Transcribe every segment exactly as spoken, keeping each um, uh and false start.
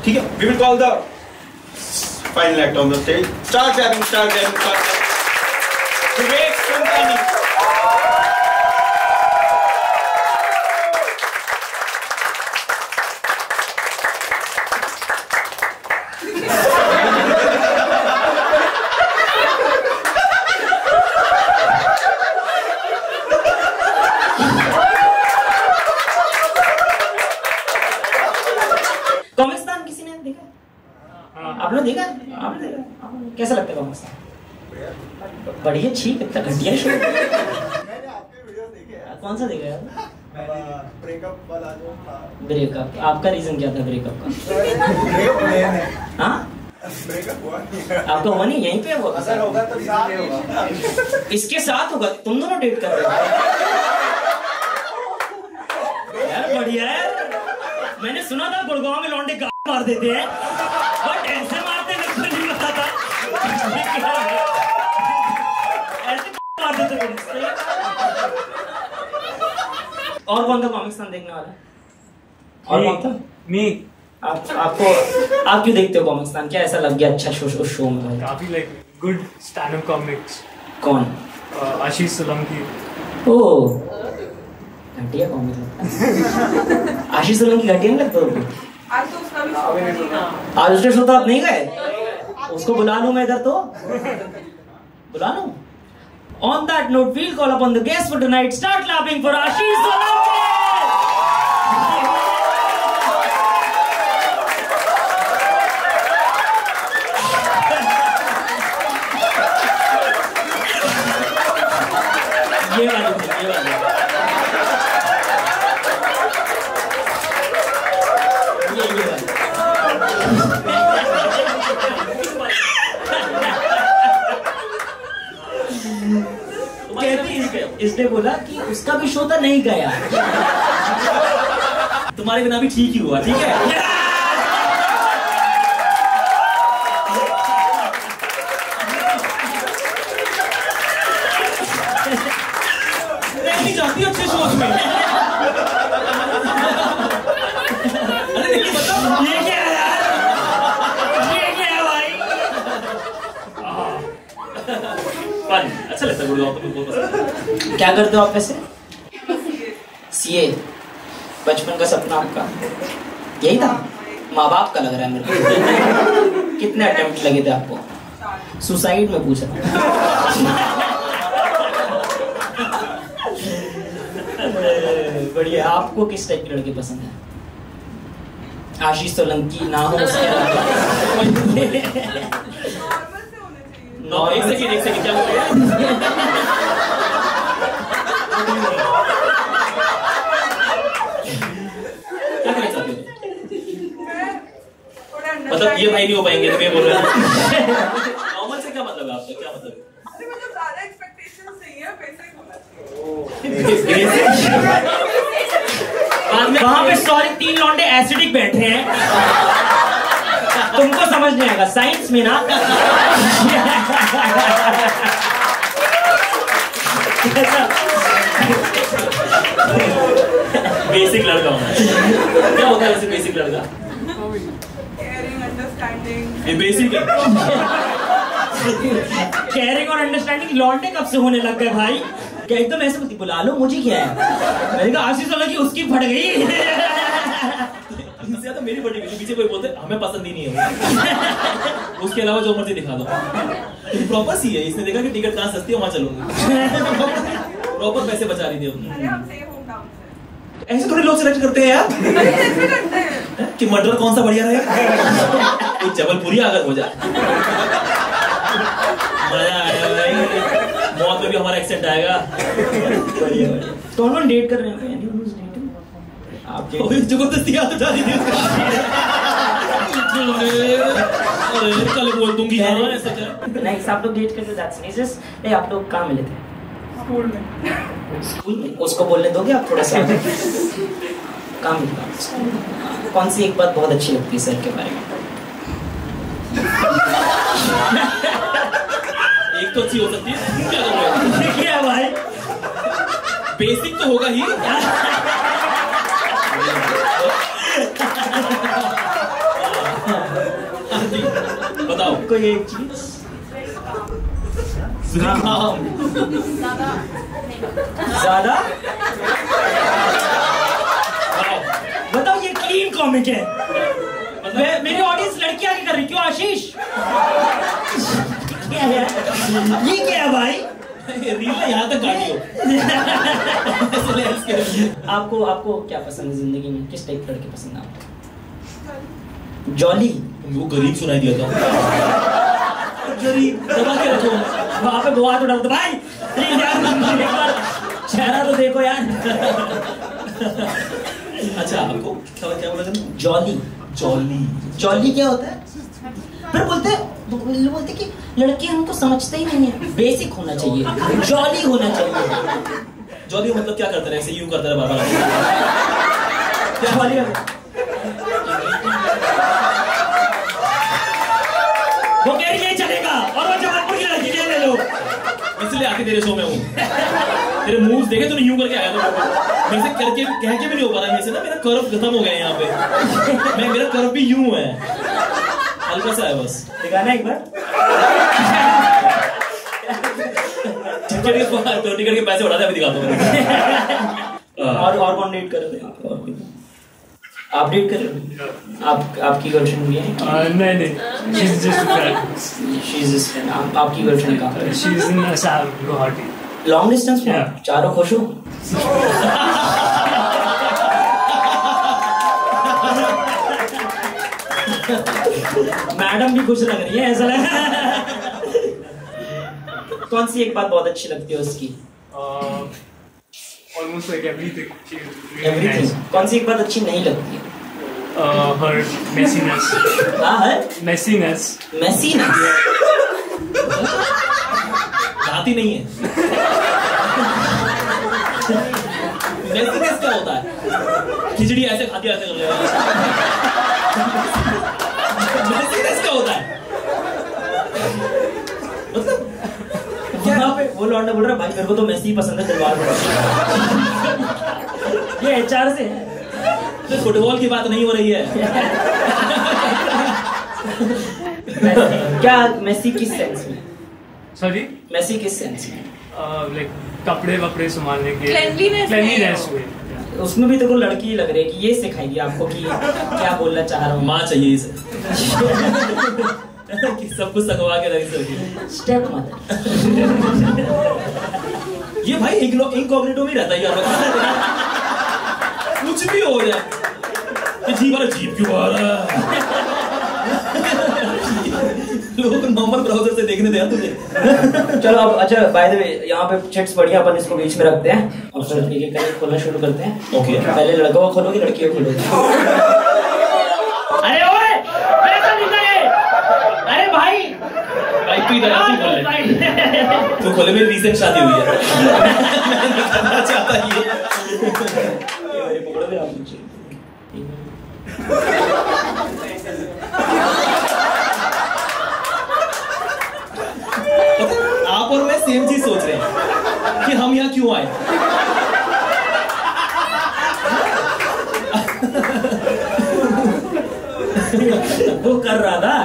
ठीक है, we will call the final act on the stage. Start clapping, start clapping, start clapping. Vivek Santani. Comicstaan किसी ने देखा? आप लोग देखा? आपने देखा? कैसा लगता है कॉमिक्सतान? बढ़िया, ठीक, इतना घटिया शो। मैंने आपके वीडियोस देखे हैं। कौन सा देखा यार? ब्रेकअप वाला जो था। ब्रेकअप, आपका रीजन क्या था ब्रेकअप का? ब्रेकअप हुआ है। हाँ? ब्रेकअप हुआ नहीं है। आपका हुआ नहीं, यहीं पे हुआ? अगर होगा तो साथ में होगा। इसके साथ होगा? तुम दोनों डेट कर रहे हो यार? बढ़िया है। मैंने सुना था गुड़गांव में लौंडे गाल मार देते हैं, बट ऐसे मारते हैं तो नहीं पता था। ऐसे मार देते थे। और कौन था कॉमिक्सतान देखने वाला? और कौन था? मी। आप आपको आप क्यों देखते हो कॉमिक्सतान? क्या ऐसा लग गया अच्छा शो उस शो में? काफी like good stand up comics. कौन? आशीष सोलंकी। ओह, घटिया कॉमिक लगता है। आशीष सोलंकी घटिया नहीं लगता? आज तो उसका भी शो है। आज उसके शो तो आप नहीं गए? उसको बुला लूं मैं इधर तो? बुला लूं? On that note, we'll call upon the guest for tonight. Start clapping for Ashish Solanki! ये वाली थी, ये वाली। ये ये वाली। इसने बोला कि उसका भी शो था, नहीं गया। तुम्हारे बिना भी ठीक ही हुआ, ठीक है? मैं नहीं जाती अच्छे शोज में। अरे देखिए, बताओ ये क्या है यार? ये क्या है भाई? फन, अच्छा लगता है गुड़गांव तो मुझे बहुत पसंद है। क्या करते हो आप वैसे? सीए। बचपन का सपना आपका यही था? माँ बाप का लग रहा है मेरे को। कितने अटेम्प्ट लगे थे आपको? सुसाइड में पूछा था। बढ़िया। आपको किस टाइप के लड़के पसंद है? आशीष सोलंकी ना हो उसके अलावा? नो, एक सेकंड एक सेकंड क्या बोल रहे हैं? क्या कहना चाहते हो? मतलब ये भाई नहीं हो पाएंगे तो मैं बोल रहा हूँ। नॉर्मल से क्या मतलब है आपका? क्या मतलब? अरे मतलब ज्यादा एक्सपेक्टेशंस नहीं है, बेसिक होना चाहिए। वहां पे सॉरी तीन लौंडे एसिडिक बैठे हैं, तुमको समझ नहीं आएगा साइंस में ना। बेसिक लड़का होना क्या होता है वैसे? बेसिक लड़का केयरिंग, अंडरस्टैंडिंग। ये बेसिक है। केयरिंग और अंडरस्टैंडिंग लौंडे कब से होने लग गए भाई? क्या एकदम ऐसे बोलती बुला लो मुझे क्या है? मैंने कहा आशीष सोलंकी की उसकी फट गई। इससे तो मेरी फटी गई। पीछे कोई बोलते हमें पसंद ही नहीं है। उसके अलावा जो मर्जी दिखा दो। तो प्रॉपर सी है, इसने देखा कि टिकट कहाँ सस्ती है वहां चलूंगी। प्रॉपर पैसे बचा रही थी उसने। अरे हम सेम होम टाउन से। ऐसे थोड़ी लोग सिलेक्ट करते हैं यार। ऐसे करते हैं कि मर्डर कौन सा बढ़िया रहेगा? कोई जबलपुरी अगर हो जाए मजा आएगा भाई। मौत में भी हमारा एक्सेंट आएगा। कौन कौन डेट कर रहे हैं? आप जबरदस्ती हाथ उठा दी थी। कल बोल दूंगी। नेक्स्ट आप लोग डेट करते दैट्स नाइस। ए आप लोग कहाँ मिले थे? स्कूल में। स्कूल में? उसको बोलने दोगे आप थोड़ा सा? कहाँ मिले? कौन सी एक बात बहुत अच्छी लगती है सर के बारे में? एक तो अच्छी हो सकती है। क्या कर रहे हो? क्या भाई? बेसिक तो होगा ही। जी बताओ कोई एक चीज। जुकाम। ज्यादा बताओ, ये क्लीन कॉमिक है। मैं मेरी ऑडियंस लड़की आगे कर रही, क्यों आशीष? क्या है ये? क्या है भाई? रील ना यहाँ तक काटियो। आपको आपको क्या पसंद है जिंदगी में? किस टाइप के लड़के पसंद है आपको? जॉली? वो गरीब सुनाई दिया था। गरीब दबा के रखो वहां पे, गोवा तो डर भाई प्लीज यार, एक बार चेहरा तो देखो यार। अच्छा आपको क्या क्या बोला था? जॉली। जॉली जॉली क्या होता है? फिर बोलते हैं बोलते कि लड़के हमको समझते ही नहीं है। बेसिक होना चाहिए, जॉली होना चाहिए। जॉली मतलब क्या करता है? ऐसे यूं करता है बार बार। जॉली वो कह रही है चलेगा, और वो जवानपुर की लड़की ले लो, इसलिए आके तेरे शो में हूँ। तेरे मूव्स देखे तूने यूं करके आया था। मेरे से करके कह के भी नहीं हो पा रहा। मेरे से ना मेरा कर्व खत्म हो गया यहाँ पे। मैं मेरा कर्व भी यूं है, हल्का सा है बस। दिखाना एक बार। टिकट के तो टिकट के पैसे उड़ा दे, अभी दिखाता हूँ। और और कौन डेट कर रहे हैं? आप डेट कर रहे हो? आप आपकी गर्लफ्रेंड भी है? Uh, नहीं नहीं, she's just a friend. She is just friend. आप आपकी गर्लफ्रेंड कहाँ पर? She's in Assam, Guwahati. Long distance में? Yeah. चारों खुश हो? मैडम भी खुश लग रही है, ऐसा लग रहा है। कौन सी एक बात बहुत अच्छी लगती है उसकी? Uh, almost like everything. She's really everything. nice. कौन सी एक बात अच्छी नहीं लगती है? Uh, her messiness. हाँ है Messiness. मैसी ना। नहाती नहीं है। मैसीनेस क्या होता है? खिचड़ी ऐसे खाती ऐसे कर लेगा। मैसीनेस क्या होता है? मतलब यहाँ पे वो लौंडा बोल रहा है भाई मेरे को तो मैसी ही पसंद है, दिलवार ये एचआर से है। तो फुटबॉल की बात नहीं हो रही है। क्या मेसी किस सेंस में? Sorry. मेसी किस सेंस में? Uh, like कपड़े वपड़े संभालने के Cleanliness cleanliness में। में। उसमें भी तो को लड़की लग रही है कि ये सिखाएगी आपको कि क्या बोलना चाह रहा हूँ। माँ चाहिए इसे। कि सब कुछ सकवा के रख सके। स्टेप मत। ये भाई इनकॉग्निटो में रहता है यार। कुछ भी हो जाए। ये जीप वाला जीप क्यों आ रहा है? लोगों को नॉर्मल ब्राउजर से देखने दे तुझे। चलो अब अच्छा बाय द वे यहाँ पे चिट्स बढ़िया, अपन इसको बीच में रखते हैं और फिर एक एक करके खोलना शुरू करते हैं। ओके। पहले लड़कों को खोलोगे, लड़कियों को खोलोगे? अरे ओए पैसा निकाले। अरे भाई भाई तू इधर आ, तू खोल ले। तू खोले, मेरी रीसेंट शादी हुई है। मैं नहीं करना चाहता ये। ये पकड़ो दे आप मुझे। आप और मैं सेम चीज सोच रहे हैं कि हम यहाँ क्यों आए। वो कर रहा था।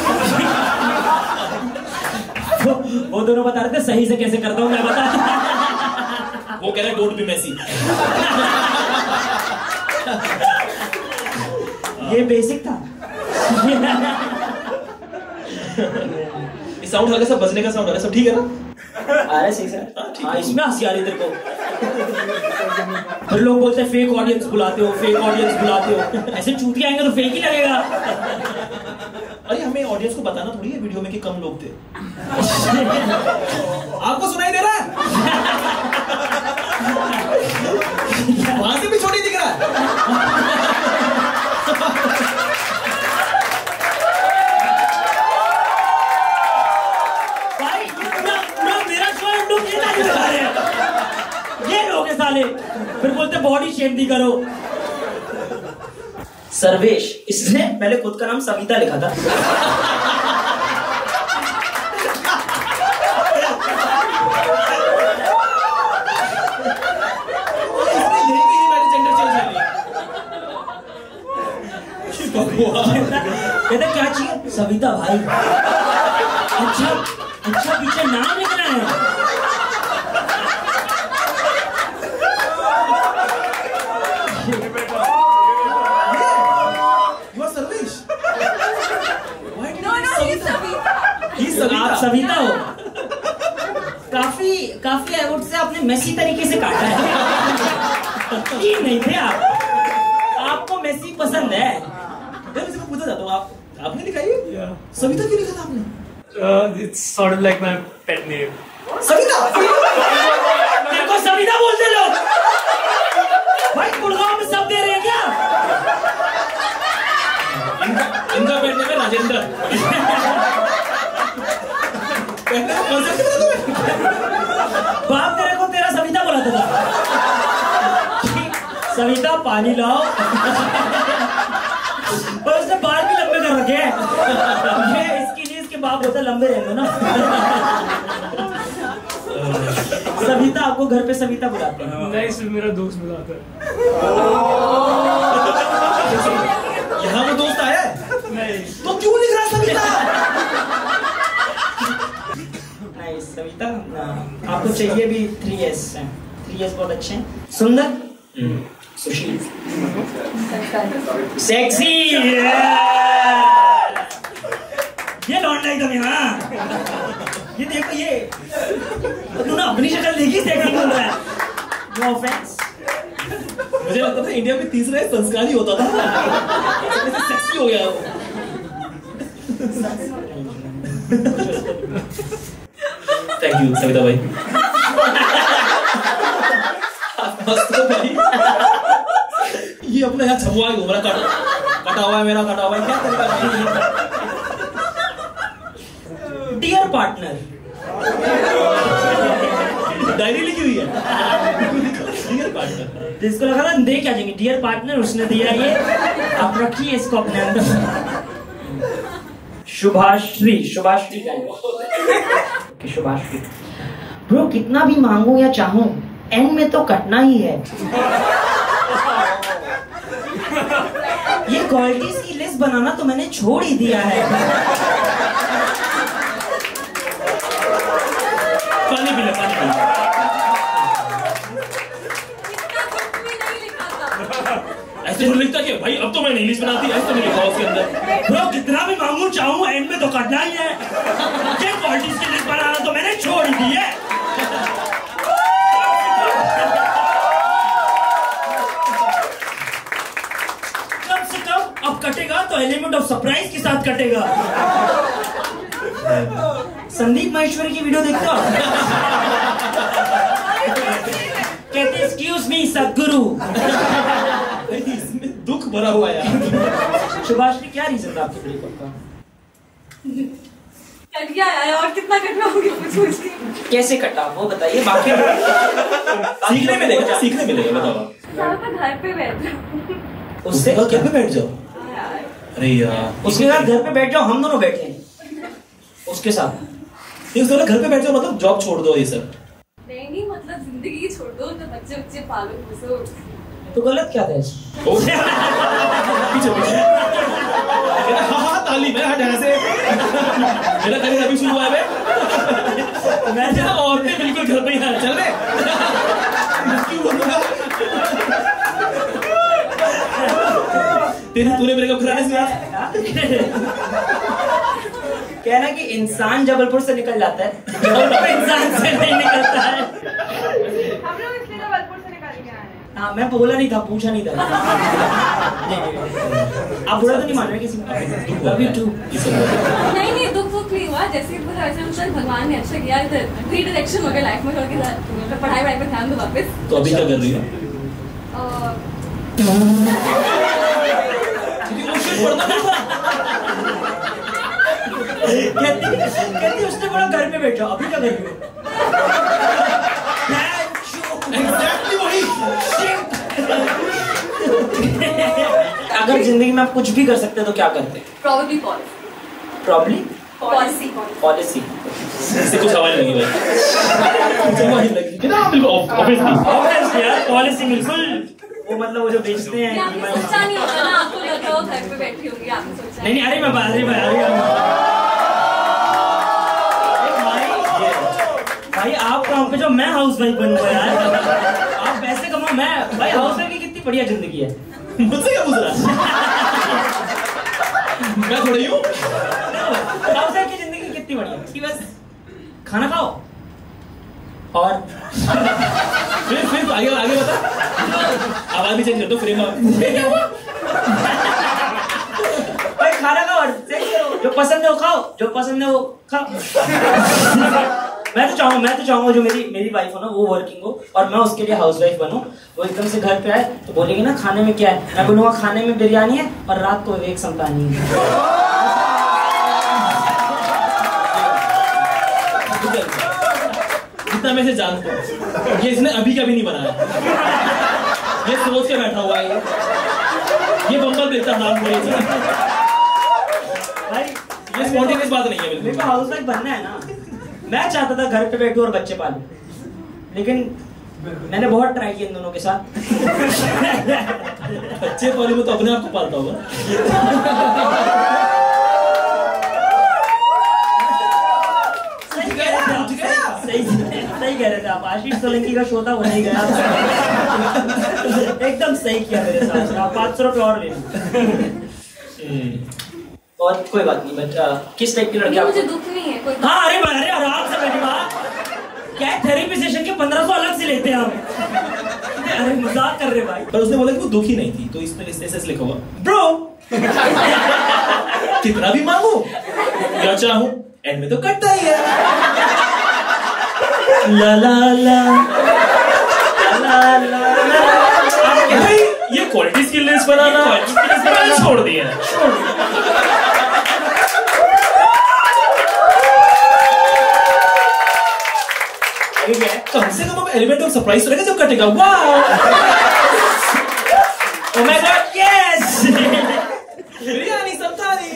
वो, वो दोनों बता रहे थे सही से कैसे करता हूँ मैं, बता। वो कह रहे डोंट बी मेसी। ये बेसिक था। साउंड हल्का सा बजने का साउंड आ रहा है, सब ठीक है ना? अरे सही सर। हाँ, ठीक हाँ, है। इसमें हंसी आ रही तेरे को। फिर लोग बोलते हैं फेक ऑडियंस बुलाते हो, फेक ऑडियंस बुलाते हो। ऐसे चूतिया आएंगे तो फेक ही लगेगा। अरे हमें ऑडियंस को बताना थोड़ी है वीडियो में कि कम लोग थे। आपको सुनाई दे रहा है? वहां से भी छोटी दिख रहा है। भाई पूरा पूरा मेरा शो है, लोग ये ताली बजा रहे हैं। ये लोग हैं साले, फिर बोलते बॉडी शेप नहीं करो। सर्वेश, इसने पहले खुद का नाम सविता लिखा था। यही कहीं मैंने जेंडर चेंज कर लिया। कहते क्या चाहिए? सविता भाई। अच्छा अच्छा पीछे नाम लिखना है। You are Sarvesh. Why did No, you no, say he's Savita? Savita. He's Savita. आप सविता हो। काफी काफी आई वुड से आपने मेसी तरीके से काटा है। ठीक नहीं थे आप। आपको मेसी पसंद है। यार मुझे पूछा जाता हूँ आप आपने लिखा ये? Yeah. सविता क्यों लिखा था आपने? Uh, it's sort of like my pet name. Savita? मेरे को सविता बोलते लोग। भाई गुड़गांव में सब दे रहे हैं क्या? इनका इनका पेट में राजेंद्र। पहले कौन सा लिखा था तुम्हें? बाप तेरे को तेरा सविता बुलाता था। सविता पानी लाओ। और उसने बाल भी लंबे कर रखे हैं। ये इसके लिए इसके बाप होता लंबे रहने ना। सविता आपको घर पे सविता बुलाते हैं। नहीं, सिर्फ मेरा दोस्त बुलाता है। यहाँ वो दोस्त आया है? नहीं। तो क्यों लिख रहा है सविता? नहीं सविता ना, आपको चाहिए भी थ्री एस है। थ्री एस बहुत अच्छे हैं। सुंदर, सुशील, सेक्सी। ये लौंडा एकदम यहाँ। ये देखो ये तूने अपनी शक्ल देखी, सेक्सी बोल रहा है। No offence. मुझे लगता था इंडिया में तीसरा संस्कारी होता था। सेक्सी हो गया वो। थैंक यू सविता भाई। मस्त हो भाई। ये अपना यहाँ छमुआ घूम रहा, कटा कटा हुआ है मेरा, कटा हुआ है, क्या करेगा भाई? डियर पार्टनर, डायरी लिखी हुई है। Dear partner. जिसको लगा था दे क्या जाएंगे, डियर पार्टनर उसने दिया ये। आप रखिए इसको अपने अंदर। शुभाश्री, शुभाश्री का कि शुभाश्री ब्रो, कितना भी मांगू या चाहूं एंड में तो कटना ही है। ये क्वालिटीज की लिस्ट बनाना तो मैंने छोड़ ही दिया है। पानी पी ले, पानी पी ले। ऐसे नहीं लिखता कि भाई अब तो मैंने इंग्लिश बनाती, ऐसे तो नहीं लिखा उसके अंदर। ब्रो कितना भी मांगू चाहूं एंड में तो कटना ही है। ये क्वालिटीज की लिस्ट बनाना तो मैंने छोड़ ही दी है। कम से कम अब कटेगा तो एलिमेंट ऑफ सरप्राइज के साथ कटेगा। संदीप माहेश्वरी की वीडियो देखते हो? कहते एक्सक्यूज मी सदगुरु। इसमें दुख भरा हुआ है यार। शुभाश्री क्या रीजन था आपके ब्रेकअप का? कट गया यार, और कितना कटना होगा पूछ के। कैसे कटा वो बताइए। बाकी सीखने मिलेगा, सीखने मिलेगा, बताओ। तो घर पे बैठ जाओ। उससे घर पे बैठ जाओ। हाँ यार। अरे यार, उसके साथ घर पे बैठ जाओ, हम दोनों बैठे हैं उसके साथ। ये उसने बोला घर पे बैठ जाओ मतलब जॉब छोड़ दो, ये सब नहीं मतलब जिंदगी छोड़ दो, तो बच्चे बच्चे पालो पोसो। तो गलत क्या था? पीछे पीछे। हाँ हाँ ताली में हट यहाँ से। मेरा करियर अभी शुरू हुआ है बे। मैं जरा औरतें बिल्कुल घर पे ही हैं, चल रहे। क्यों बोलूँगा? तेरे तूने ब्रेकअप कराने से यार। कहना कि इंसान जबलपुर से निकल जाता है, जबलपुर इंसान से नहीं निकलता है। हम लोग इसलिए जबलपुर से निकाल के आए हैं। हाँ मैं बोला नहीं था, पूछा नहीं था। आप बुरा तो नहीं मान रहे किसी को? Love you too. नहीं नहीं दुख दुख नहीं हुआ, जैसे बोला वैसे हम सर भगवान ने अच्छा किया। इधर रीडायरेक्शन हो गया लाइफ में, थोड़ा सा पढ़ाई वढ़ाई पे ध्यान दो वापस। तो अभी क्या कर रही हो? कहती कहती उसने बोला घर पे बैठो, अभी क्या कर रही हो? Exactly वही। अगर जिंदगी में आप कुछ भी कर सकते तो क्या करते? Probably poll probably policy policy. इससे कुछ हवा नहीं लगी भाई। कुछ हवा नहीं लगी ना, बिल्कुल ऑब्वियसली। ऑब्वियसली यार, पॉलिसी बिल्कुल वो मतलब वो जो बेचते हैं। ये आपने सोचा नहीं होगा ना, आपको लगा वो घर पे बैठी होगी, आपने सोचा नहीं नहीं, अरे मैं अरे मैं अरे भाई भाई आप काम पे जो, मैं हाउस वाइफ बनूंगा यार। आप पैसे कमाओ, मैं भाई हाउस वाइफ की कितनी बढ़िया जिंदगी है। मुझसे क्या पूछ रहा मैं थोड़ी हूँ। हाउस वाइफ की जिंदगी कितनी बढ़िया कि बस खाना खाओ और फिर फिर आगे आगे बता, आवाज भी चेंज कर दो फ्रेम में। भाई खाना खाओ और सेक्स करो, जो पसंद है वो खाओ, जो पसंद है वो खाओ। मैं तो चाहूँ मैं तो चाहूँगा जो मेरी मेरी वाइफ हो ना वो वर्किंग हो और मैं उसके लिए हाउस वाइफ बनूं। वो एकदम से घर पे आए तो बोलेगी ना खाने में क्या है, मैं बोलूँगा खाने में बिरयानी है और रात को विवेक संतानी है। जितना मैं इसे जानता हूँ ये इसने अभी कभी नहीं बनाया, ये सोच के बैठा हुआ है, ये बम्बल देता नाम बोले भाई ये स्पॉन्टेनियस बात नहीं है बिल्कुल। मेरे को हाउस वाइफ बनना है ना, मैं चाहता था घर पे बैठूं और बच्चे पालूं, लेकिन मैंने बहुत ट्राई किया इन दोनों के साथ। बच्चे पाले में तो अपने आप को पालता होगा। सही सही कह रहे थे आप, आशीष सोलंकी का शो था वो नहीं गया। एकदम सही किया मेरे साथ, आप पाँच सौ रुपये और ले लो। और कोई बात नहीं, बट किस टाइप की लड़की? मुझे दुख नहीं है कोई। हाँ अरे अरे आराम से बैठी बात, क्या है थेरेपी सेशन के पंद्रह सौ अलग से लेते हैं हम। अरे मजाक कर रहे भाई। पर उसने बोला कि वो दुखी नहीं थी, तो इस पे इस लिखा हुआ ब्रो कितना भी मांगू या चाहूं एंड में तो कटता ही है। ला ला ला ला ला ला। भाई ये क्वालिटी स्किल लिस्ट बनाना मैंने छोड़ दिया। कम से कम अब एलिमेंट ऑफ सरप्राइज तो रहेगा जब कटेगा। वाह oh my god yes biryani संतानी।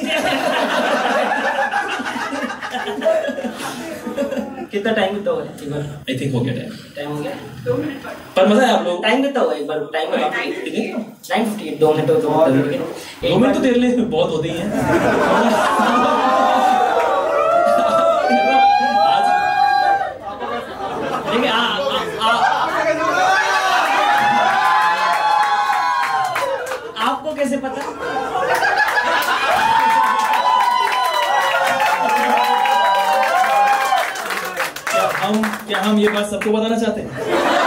कितना टाइम कितना हुआ एक बार? आई थिंक हो गया टाइम टाइम हो गया पर मजा है आप लोग। टाइम कितना हुआ एक बार? टाइम बता नाइन फिफ्टी एट, दो मिनट दो दो मिनट तो तेरे लिए बहुत होते ही हैं। देखिए आ आपको कैसे पता? क्या हम क्या हम ये बात सबको बताना चाहते हैं?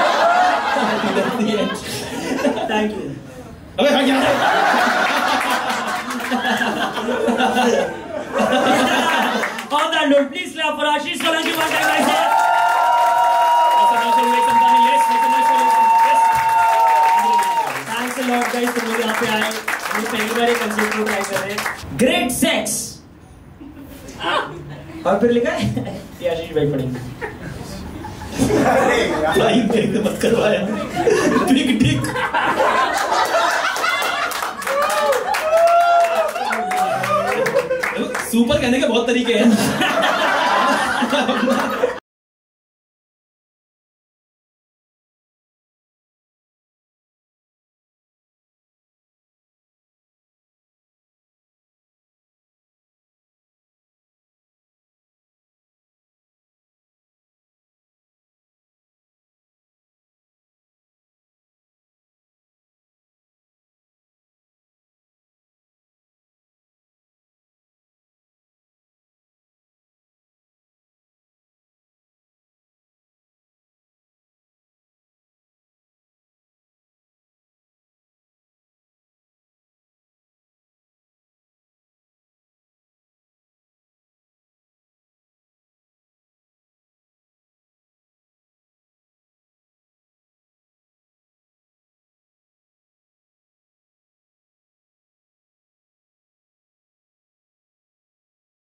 Thank you. अबे हाँ क्या on that note please clap for Ashish Solanki one time guys. Thanks a lot guys, तुम लोग यहाँ पे आए, हम पहली बार एक कंसेप्ट को ट्राई कर रहे हैं। ग्रेट सेक्स और फिर लिखा है ये आशीष भाई पढ़ेंगे। भाई मेरे को मत करवाया। ठीक ठीक सुपर कहने के बहुत तरीके हैं।